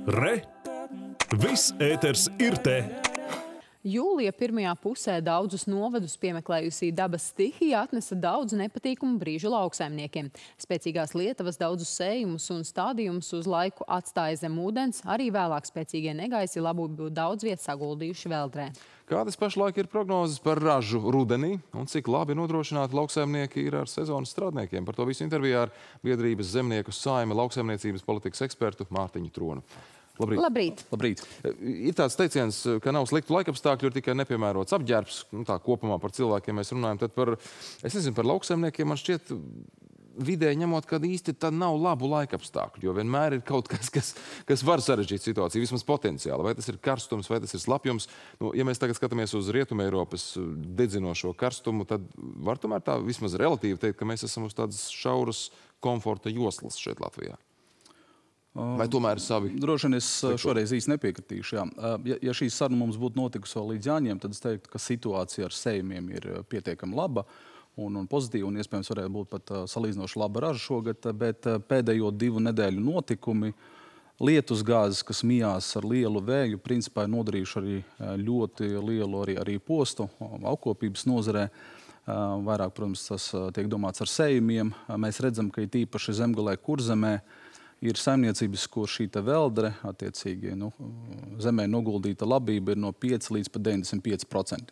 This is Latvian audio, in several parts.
Re! Viss ēters ir te! Jūlija pirmajā pusē daudzus novadus piemeklējusī dabas stihija atnesa daudz nepatīkumu brīžu lauksaimniekiem. Spēcīgās lietavas daudzus sējumus un stādījumus uz laiku atstāja zem ūdens, arī vēlāk spēcīgie negaisi labūbu daudz vietu saguldījuši Veldrē. Kādas pašlaik ir prognozes par ražu rudenī un cik labi nodrošināti lauksaimnieki ir ar sezonas strādniekiem? Par to visu intervijā ar Biedrības zemnieku saime lauksaimniecības politikas ekspertu Mārtiņu Tronu. Labrīt. Labrīt. Labrīt. Ir tāds teiciens, ka nav sliktu laikapstākļu, ir tikai nepiemērots apģērbs. Tā kopumā par cilvēkiem mēs runājam. Tad par lauksaimniekiem man šķiet vidēji ņemot, ka īsti tā nav labu laikapstākļu, jo vienmēr ir kaut kas, kas var sarežģīt situāciju, vismaz potenciāli. Vai tas ir karstums, vai tas ir slapjums. Ja mēs tagad skatāmies uz Rietumē Eiropas dedzinošo karstumu, tad var tomēr tā vismaz relatīvi teikt, ka mēs esam uz tādas šauras komforta joslas šeit Latvijā. Vai tomēr savi? Droši vien es šoreiz īsti nepiekritīšu. Ja šī saruna mums būtu notikusi vēl līdz jāņem, tad es teiktu, ka situācija ar sējumiem ir pietiekami laba un pozitīva, un iespējams varētu būt pat salīdzinoši laba raža šogad, bet pēdējo 2 nedēļu notikumi, lietusgāzes, kas mijās ar lielu vēju, principā ir nodarījuši arī ļoti lielu arī postu augkopības nozarē. Vairāk, protams, tas tiek domāts ar sējumiem. Mēs redzam, ka ir īpaši zemgalē, Kurzemē, ir saimniecības, kur šī Veldre, attiecīgi, zemē noguldīta labība ir no 5 līdz pat 95%.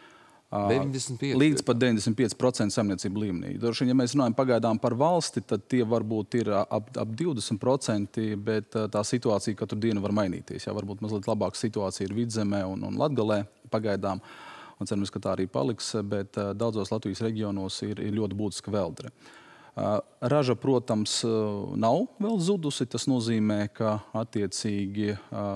95? Līdz pat 95% saimniecību līmenī. Droši vien, ja mēs runājam pagaidām par valsti, tad tie varbūt ir ap 20%, bet tā situācija katru dienu var mainīties. Varbūt mazliet labāka situācija ir Vidzemē un Latgalē pagaidām, un cerams, ka tā arī paliks, bet daudzos Latvijas reģionos ir ļoti būtiska Veldre. Raža, protams, nav vēl zudusi. Tas nozīmē, ka attiecīgi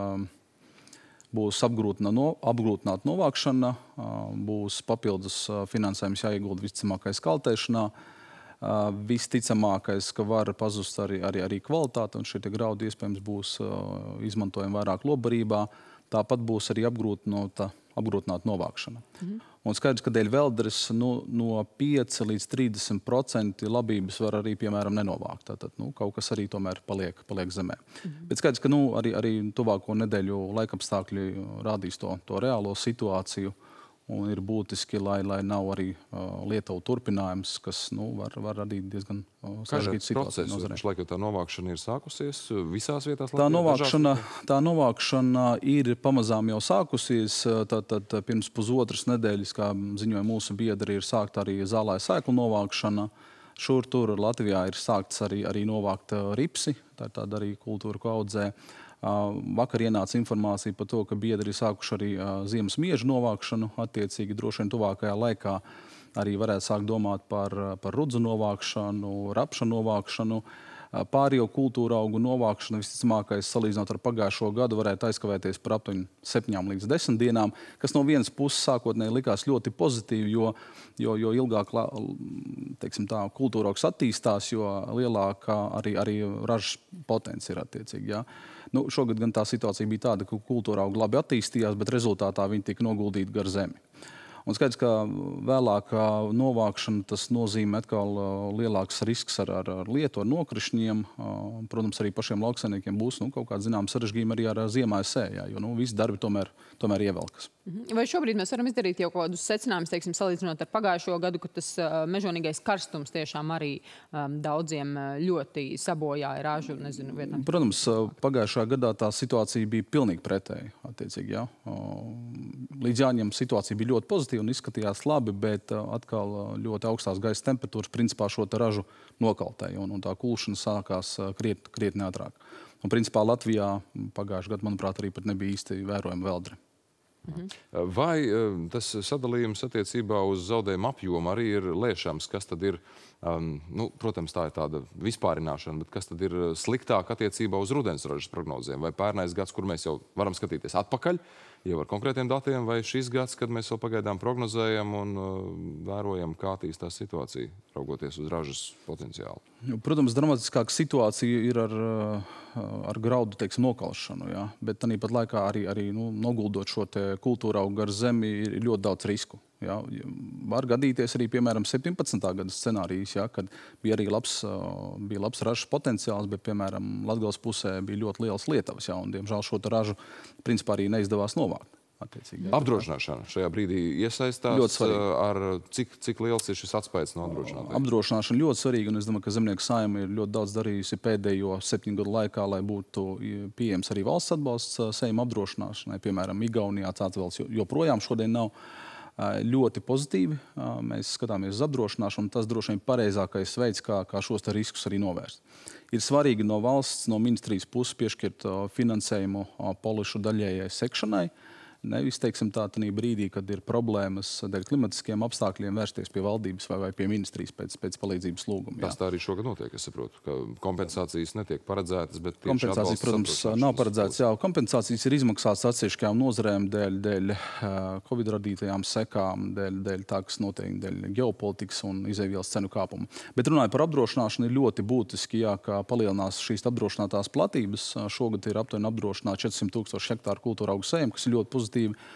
būs apgrūtināta novākšana, būs papildus finansējums jāiegulda visticamākais kaltēšanā. Visticamākais, ka var pazust arī kvalitāte, un šie graudi iespējams būs izmantojami vairāk lobarībā. Tāpat būs arī apgrūtināta novākšana. Un skaidrs, ka dēļ Veldres no 5 līdz 30% labības var arī, piemēram, nenovākt. Tātad kaut kas arī tomēr paliek zemē. Bet skaidrs, ka arī tuvāko nedēļu laikapstākļi rādīs to reālo situāciju. Un ir būtiski, lai nav arī Lietuva turpinājums, kas var radīt diezgan sarežģītu situāciju nozarē. Pašlaik jau tā novākšana ir sākusies visās vietās Latvijā? Tā novākšana ir pamazām jau sākusies. Tad pirms pusotras nedēļas, kā ziņoja mūsu biedri, ir sākta arī zālāja sēklu novākšana. Šur tur Latvijā ir sākts arī novākt ripsi, tā ir tāda arī kultūra, ko audzē. Vakar ienāca informācija par to, ka biedri ir sākuši arī ziemas miežu novākšanu. Attiecīgi droši vien tuvākajā laikā arī varētu sākt domāt par rudzu novākšanu, rapša novākšanu. Pārējo kultūra augu novākšana visticamākais salīdzinot ar pagājušo gadu varētu aizkavēties par aptuveni 7 līdz 10 dienām, kas no vienas puses sākotnēji likās ļoti pozitīvi, jo ilgāk kultūra augs attīstās, jo lielākā arī ražas potence ir attiecīgi. Šogad gan tā situācija bija tāda, ka kultūra augi labi attīstījās, bet rezultātā viņi tika noguldīti gar zemi. Un skaidrs, ka vēlākā novākšana tas nozīmē atkal lielāks risks ar lietu, ar nokrišņiem. Protams, arī pašiem lauksaimniekiem būs kaut kāda zināma sarežģījuma arī ar ziemā sējā, jo visi darbi tomēr ievelkas. Vai šobrīd mēs varam izdarīt jau kaut kādus secinājumus, salīdzinot ar pagājušo gadu, ka tas mežonīgais karstums tiešām arī daudziem ļoti sabojāja ražu, nezinu, vietām? Protams, pagājušā gadā tā situācija bija pilnīgi pretēji, attiecīgi, jā. Līdz jāņem situācija bija ļoti pozitīva un izskatījās labi, bet atkal ļoti augstās gaisa temperatūras principā šo ražu nokaltēja, un tā kulšana sākās krietni ātrāk. Un principā Latvijā pagājušajā gadā, manuprāt, arī pat nebija īsti vērojama Veldre. Vai tas sadalījums attiecībā uz zaudējumu apjomu arī ir lēšams? Kas tad ir, protams, tā ir tāda vispārināšana, bet kas tad ir sliktāk attiecībā uz rudensražas prognozēm? Vai pērnais gads, kur mēs jau varam skatīties atpakaļ, jau ar konkrētiem datiem, vai šis gads, kad mēs vēl pagaidām prognozējam un vērojam, kā attīstās situācija, raugoties uz ražas potenciālu? Protams, dramatiskāka situācija ir ar ar graudu, teiksim, nokalšanu, ja? Bet tāpat laikā arī noguldot šo te kultūraugu gar zemi ir ļoti daudz risku. Ja? Var gadīties arī, piemēram, 17. gada scenārijs, ja? Kad bija arī labs ražas potenciāls, bet, piemēram, Latgales pusē bija ļoti liels Lietavas, ja? Un, diemžēl, šo ražu principā arī neizdevās novākt. Apdrošināšana šajā brīdī iesaistās ar cik liels ir šis atspējas no apdrošinātājiem? Apdrošināšana ļoti svarīga, un es domāju, ka Zemnieku saima ir ļoti daudz darījusi pēdējo 7 gadu laikā, lai būtu pieejams arī valsts atbalsts sējuma apdrošināšanai. Piemēram, Igaunijā tāds vēl joprojām šodien nav. Ļoti pozitīvi mēs skatāmies uz apdrošināšanu, un tas droši vien pareizākais veids, kā šos riskus arī novērst. Ir svarīgi no valsts, no ministrijas puses piešķirt finansējumu polišu daļējai sekšanai. Nevis, teiksim, tādā brīdī, kad ir problēmas dēļ klimatiskiem apstākļiem, vērsties pie valdības vai pie ministrijas pēc palīdzības lūguma. Tas tā arī šogad notiek, es saprotu, ka kompensācijas netiek paredzētas, bet kompensācijas, protams, nav paredzētas. Jā, kompensācijas ir izmaksātas atsevišķām nozarēm dēļ Covid radītajām sekām, dēļ tā, kas notiek, dēļ ģeopolitikas un izēvielas cenu kāpuma. Bet runājot par apdrošināšanu, ir ļoti būtiski, jā, ka palielinās šīs apdrošinātās platības. Šogad ir aptuveni apdrošināti 400,000 hektāru kultūraugu sējumu, kas ir ļoti pozitīvi.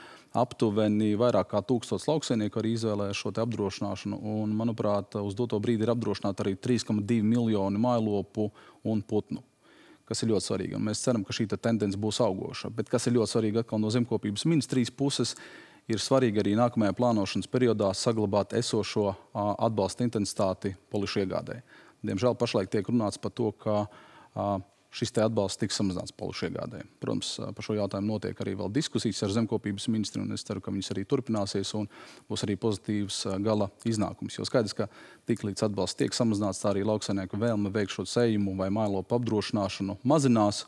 Aptuveni vairāk kā 1000 lauksaimnieku arī izvēlējušies šo apdrošināšanu. Un, manuprāt, uz doto brīdi ir apdrošināti arī 3,2 miljoni mājlopu un putnu, kas ir ļoti svarīgi. Un mēs ceram, ka šī tendence būs augoša. Bet kas ir ļoti svarīgi atkal no zemkopības ministrijas puses, ir svarīgi arī nākamajā plānošanas periodā saglabāt esošo atbalsta intensitāti polišu iegādē. Diemžēl pašlaik tiek runāts par to, ka šis te atbalsts tiks samazināts polišu iegādē. Protams, par šo jautājumu notiek arī vēl diskusijas ar zemkopības ministru, un es ceru, ka viņas arī turpināsies un būs arī pozitīvs gala iznākums. Jo skaidrs, ka tik līdz atbalsts tiek samazināts, tā arī lauksaimnieku vēlme veikt šo sējumu vai mājlopu apdrošināšanu mazinās.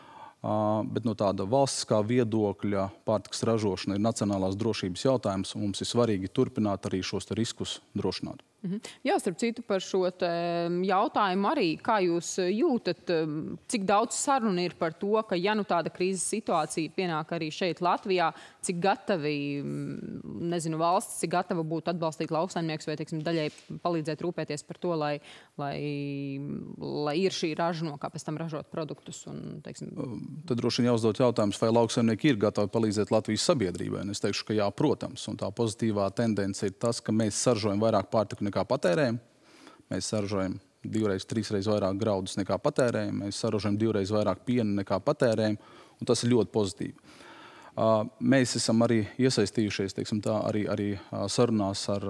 Bet no tāda valstiskā viedokļa pārtikas ražošana ir nacionālās drošības jautājums, un mums ir svarīgi turpināt arī šos riskus drošināt. Jā, starp citu par šo jautājumu arī, kā jūs jūtat, cik daudz sarunu ir par to, ka ja nu tāda krīzes situācija pienāk arī šeit Latvijā, cik gatavi, nezinu, valsts, cik gatava būtu atbalstīt lauksaimniekus vai, teiksim, daļai palīdzēt rūpēties par to, lai ir šī raža, kā pēc tam ražot produktus un, teiksim... Tad droši vien jāuzdot jautājums, vai lauksaimnieki ir gatavi palīdzēt Latvijas sabiedrībai. Es teikšu, ka jā, protams. Un tā pozitīvā tendence ir tas, ka mēs saražojam vairāk pārtiku nekā patērējam. Mēs saražojam 2-3 reizes vairāk graudus nekā patērējam. Mēs saražojam 2 reizes vairāk piena nekā patērējam. Un tas ir ļoti pozitīvi. Mēs esam arī iesaistījušies, teiksim tā, arī sarunās ar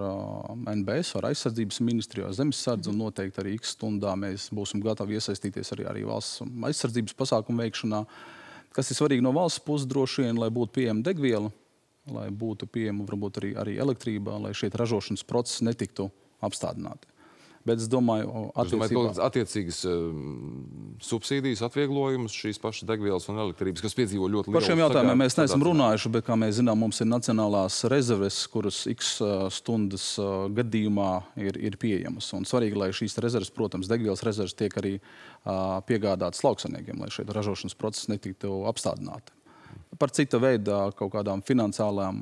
NBS, ar aizsardzības ministriju, zemesardzi, un noteikti arī X stundā mēs būsim gatavi iesaistīties arī valsts aizsardzības pasākumu veikšanā. Kas ir svarīgi no valsts puses droši vien, lai būtu pieejama degviela, lai būtu pieejama varbūt arī elektrība, lai šie ražošanas procesi netiktu apstādināti. Bet es domāju, attiecīgas subsīdijas, atvieglojumus šīs pašas degvielas un elektrības, kas piedzīvo ļoti lielu... Par šiem jautājumiem mēs neesam runājuši, bet, kā mēs zinām, mums ir nacionālās rezerves, kuras X stundas gadījumā ir pieejamas. Un svarīgi, lai šīs rezerves, protams, degvielas rezerves tiek arī piegādātas lauksaimniekiem, lai šeit ražošanas procesi netiktu apstādināti. Par cita veida kaut kādām finansiālām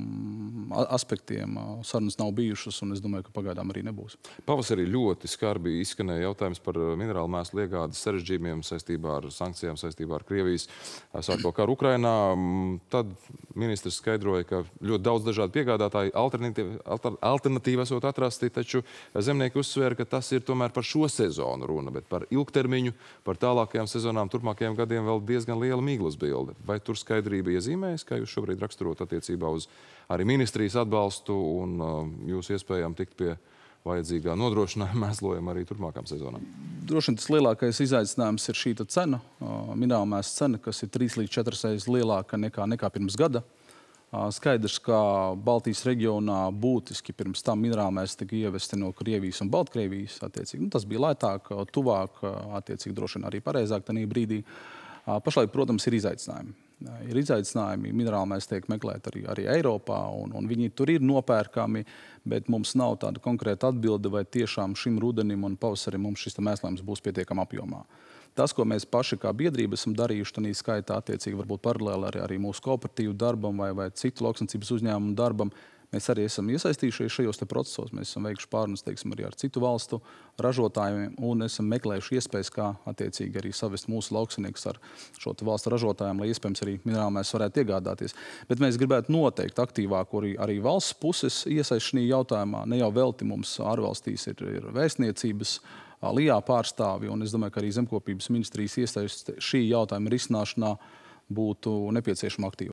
aspektiem sarunas nav bijušas, un es domāju, ka pagaidām arī nebūs. Pavasarī ļoti skarbi izskanēja jautājums par minerālu mēslu iegādes sarežģījumiem saistībā ar sankcijām, saistībā ar Krievijas sākto karu Ukrainā. Tad ministrs skaidroja, ka ļoti daudz dažādu piegādātāju alternatīvi esot atrasti, taču zemnieki uzsvēra, ka tas ir tomēr par šo sezonu runa, bet par ilgtermiņu, par tālākajām sezonām, turpmākajiem gadiem vēl diezgan liela mīglas bilde. Vai tur skaidrība iezīmējas, kā jūs šobrīd raksturot attiecībā uz arī ministrijas atbalstu un jūs iespējām tikt pie vajadzīgā nodrošinājuma mēslojuma arī turpmākām sezonām? Droši vien tas lielākais izaicinājums ir šī cena, minerālu mēslu cena, kas ir 3 līdz 4 reizes lielāka nekā pirms gada. Skaidrs, ka Baltijas reģionā būtiski pirms tam minerālu mēsli tika ievesti no Krievijas un Baltkrievijas. Tas bija lētāk, tuvāk, attiecīgi droši vien arī pareizāk tajā brīdī. Pašlaik, protams, ir izaicinājumi. Ir izaicinājumi, minerāli mēs tiek meklēti arī Eiropā, un viņi tur ir nopērkami, bet mums nav tāda konkrēta atbilde, vai tiešām šim rudenim un pavasarim mums šis mēslojums būs pietiekama apjomā. Tas, ko mēs paši kā biedrība esam darījuši, tādā skaitā attiecīgi varbūt paralēli arī mūsu kooperatīvu darbam vai citu lauksaimniecības uzņēmumu darbam, Mēs arī esam iesaistījušies šajos procesos. Mēs esam veikuši pārunas, teiksim, arī ar citu valstu ražotājiem un esam meklējuši iespējas, kā attiecīgi arī savest mūsu lauksaimniekus ar šo valstu ražotājiem, lai iespējams arī minerālmēs varētu iegādāties. Bet mēs gribētu noteikt aktīvāku arī valsts puses iesaist šajā jautājumā. Ne jau velti mums ārvalstīs ir vēstniecības, LIA pārstāvi, un es domāju, ka arī zemkopības ministrijas iesaist šī jautājuma risināšanā būtu nepieciešama aktīva.